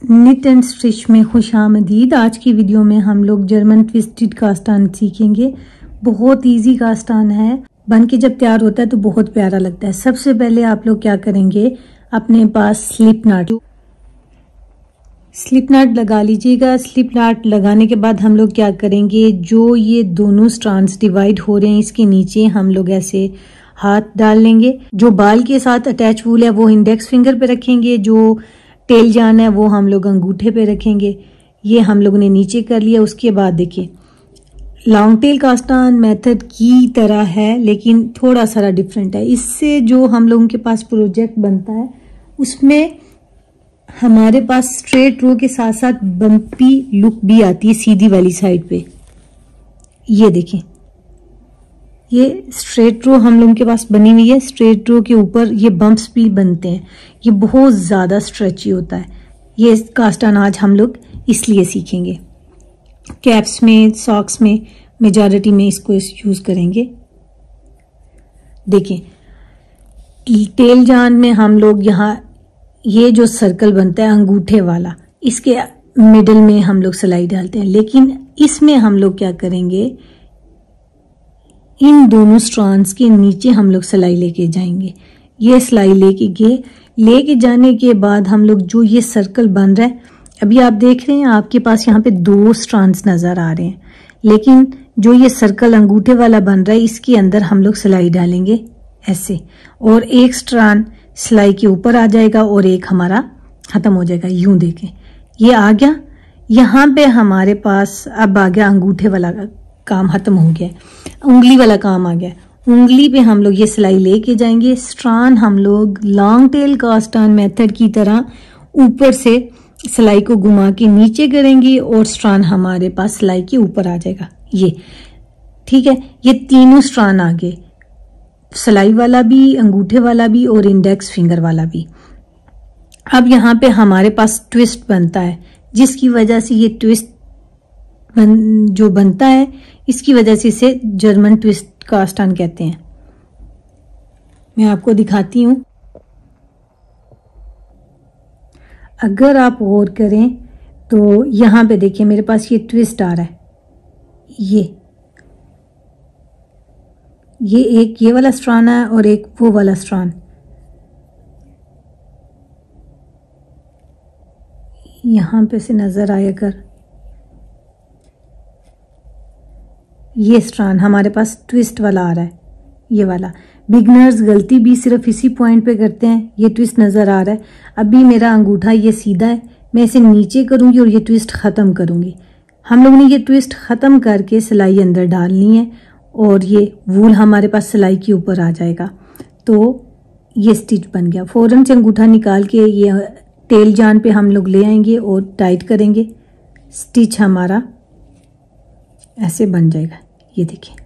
Knit and stitch में खुशामदीद। आज की वीडियो में हम लोग जर्मन ट्विस्टेड कास्तान सीखेंगे। बहुत इजी कास्तान है, बन के जब तैयार होता है तो बहुत प्यारा लगता है। सबसे पहले आप लोग क्या करेंगे, अपने पास स्लिप नॉट लगा लीजिएगा। स्लिप नॉट लगाने के बाद हम लोग क्या करेंगे, जो ये दोनों स्ट्रैंड्स डिवाइड हो रहे हैं इसके नीचे हम लोग ऐसे हाथ डाल लेंगे। जो बाल के साथ अटैच वूल है वो इंडेक्स फिंगर पे रखेंगे, जो टेल जान है वो हम लोग अंगूठे पे रखेंगे। ये हम लोगों ने नीचे कर लिया। उसके बाद देखिए लॉन्ग टेल कास्तान मेथड की तरह है लेकिन थोड़ा सा डिफरेंट है। इससे जो हम लोगों के पास प्रोजेक्ट बनता है उसमें हमारे पास स्ट्रेट रो के साथ साथ बम्पी लुक भी आती है सीधी वाली साइड पे। ये देखें, ये स्ट्रेट रो हम लोगों के पास बनी हुई है। स्ट्रेट रो के ऊपर ये बम्प्स भी बनते हैं। ये बहुत ज़्यादा स्ट्रेची होता है। ये कास्तान आज हम लोग इसलिए सीखेंगे। कैप्स में, सॉक्स में मेजॉरिटी में इसको यूज़ करेंगे। देखें टेल जान में हम लोग यहाँ ये जो सर्कल बनता है अंगूठे वाला, इसके मिडल में हम लोग सिलाई डालते हैं। लेकिन इसमें हम लोग क्या करेंगे, इन दोनों स्ट्रैंड्स के नीचे हम लोग सिलाई लेके जाएंगे। ये सिलाई लेके जाने के बाद हम लोग जो ये सर्कल बन रहा है, अभी आप देख रहे हैं आपके पास यहाँ पे दो स्ट्रैंड्स नजर आ रहे हैं, लेकिन जो ये सर्कल अंगूठे वाला बन रहा है इसके अंदर हम लोग सिलाई डालेंगे ऐसे, और एक स्ट्रैंड सिलाई के ऊपर आ जाएगा और एक हमारा खत्म हो जाएगा। यूं देखें ये आ गया। यहाँ पे हमारे पास अब आ गया अंगूठे वाला काम खत्म हो गया, उंगली वाला काम आ गया। उंगली पे हम लोग ये सिलाई लेके जाएंगे। स्ट्रैंड हम लोग लॉन्ग टेल कास्तान मेथड की तरह ऊपर से सिलाई को घुमा के नीचे करेंगे और स्ट्रैंड हमारे पास सिलाई के ऊपर आ जाएगा। ये ठीक है। ये तीनों स्ट्रैंड आ गए, सिलाई वाला भी, अंगूठे वाला भी और इंडेक्स फिंगर वाला भी। अब यहाँ पे हमारे पास ट्विस्ट बनता है, जिसकी वजह से ये ट्विस्ट जो बनता है इसकी वजह से इसे जर्मन ट्विस्ट कास्तान कहते हैं। मैं आपको दिखाती हूँ। अगर आप गौर करें तो यहाँ पे देखिए मेरे पास ये ट्विस्ट आ रहा है। ये एक ये वाला स्ट्रैंड है और एक वो वाला स्ट्रैंड। यहाँ पे से नजर आए अगर, ये स्ट्रैंड हमारे पास ट्विस्ट वाला आ रहा है। ये वाला बिगनर्स गलती भी सिर्फ इसी पॉइंट पे करते हैं। ये ट्विस्ट नज़र आ रहा है। अभी मेरा अंगूठा ये सीधा है, मैं इसे नीचे करूँगी और ये ट्विस्ट ख़त्म करूँगी। हम लोग ने ये ट्विस्ट ख़त्म करके सिलाई अंदर डालनी है और ये वूल हमारे पास सिलाई के ऊपर आ जाएगा। तो ये स्टिच बन गया। फ़ौरन से अंगूठा निकाल के ये टेल जान पे हम लोग ले आएंगे और टाइट करेंगे। स्टिच हमारा ऐसे बन जाएगा। ये देखिए,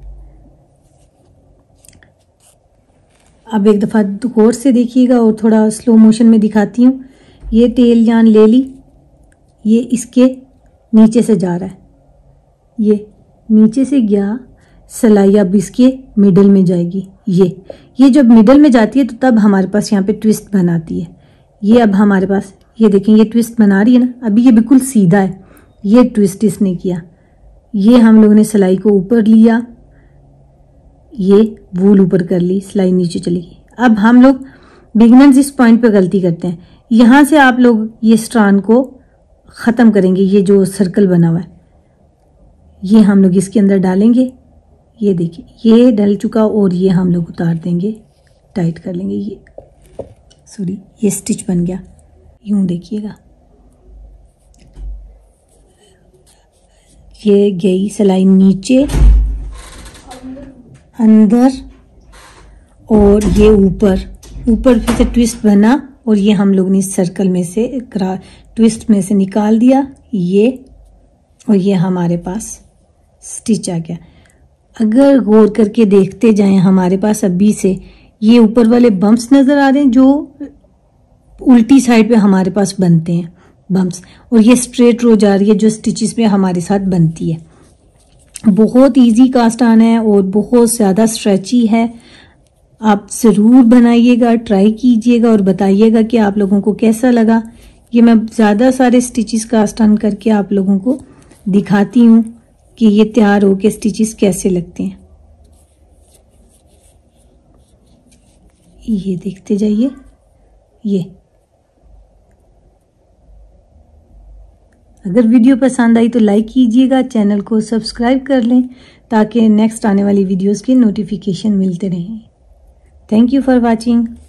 अब एक दफ़ा गौर से देखिएगा और थोड़ा स्लो मोशन में दिखाती हूँ। ये टेल जान ले ली, ये इसके नीचे से जा रहा है, ये नीचे से गया, सिलाई अब इसके मिडल में जाएगी। ये जब मिडल में जाती है तो तब हमारे पास यहाँ पे ट्विस्ट बनाती है। ये अब हमारे पास ये देखें ये ट्विस्ट बना रही है ना। अभी ये बिल्कुल सीधा है, ये ट्विस्ट इसने किया। ये हम लोगों ने सिलाई को ऊपर लिया, ये वूल ऊपर कर ली, सिलाई नीचे चली गई। अब हम लोग बिगिनर्स इस पॉइंट पे गलती करते हैं। यहाँ से आप लोग ये स्ट्रैंड को ख़त्म करेंगे। ये जो सर्कल बना हुआ है ये हम लोग इसके अंदर डालेंगे। ये देखिए ये डल चुका और ये हम लोग उतार देंगे, टाइट कर लेंगे। ये स्टिच बन गया। यूं देखिएगा, ये गई सिलाई नीचे, अंदर और ये ऊपर फिर से ट्विस्ट बना और ये हम लोग ने इस सर्कल में से ट्विस्ट में से निकाल दिया ये, और ये हमारे पास स्टिच आ गया। अगर गौर करके देखते जाएं हमारे पास अभी से ये ऊपर वाले बम्प्स नजर आ रहे हैं जो उल्टी साइड पे हमारे पास बनते हैं बम्प्स, और ये स्ट्रेट रो जा रही है जो स्टिचेस में हमारे साथ बनती है। बहुत इजी कास्तान है और बहुत ज़्यादा स्ट्रेची है। आप ज़रूर बनाइएगा, ट्राई कीजिएगा और बताइएगा कि आप लोगों को कैसा लगा। ये मैं ज़्यादा सारे स्टिचेस कास्ट ऑन करके आप लोगों को दिखाती हूँ कि ये तैयार हो के स्टिचेस कैसे लगते हैं। ये देखते जाइए। ये अगर वीडियो पसंद आई तो लाइक कीजिएगा, चैनल को सब्सक्राइब कर लें ताकि नेक्स्ट आने वाली वीडियोस के नोटिफिकेशन मिलते रहें। Thank you for watching.